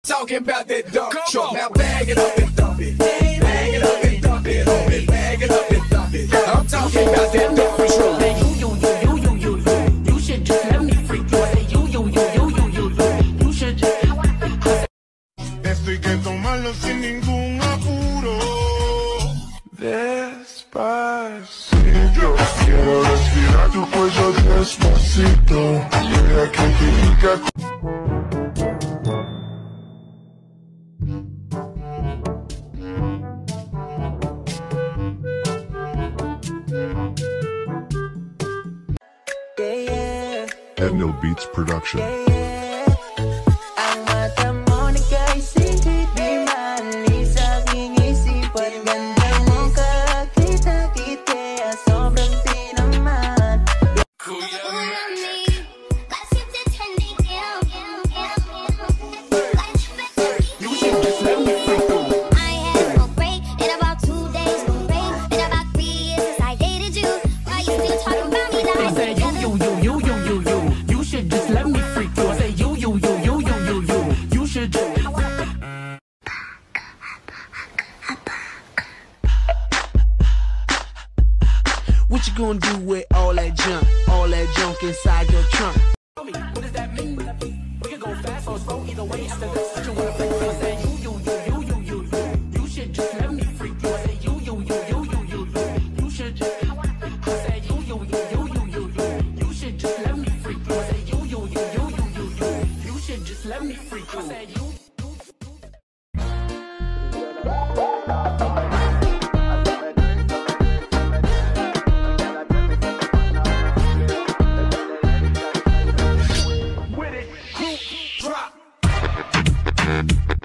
Talking about that dump truck. Now bag it up and dump it. Bag it up and dump it on it. Bag it up and dump it. I'm talking about that dump truck. You should just let me freak you. I say you should just. Esto hay que tomarlo sin ningún apuro. Despacito, quiero respirar tu cuello despacito. Deja que te diga. Ednil Beats Production. Ang mata mo nagkaisingit, di maalis sa aking isipan. Ganda mo kakita-kit, kaya sobrang tinaman. You should just let me freak you. I had no break in about 2 days, no break in about 3 years since I dated you. Why you still talking about me? I said you should just let me freak you. I say you should just. What you gonna do with all that junk inside your trunk? What does that mean? We can go fast or slow, either way. After this, you wanna freak me? I say you should just let me freak you. I say you should just. I say you should just let me freak you. I say you should just let me freak you. I say you. With it, drop.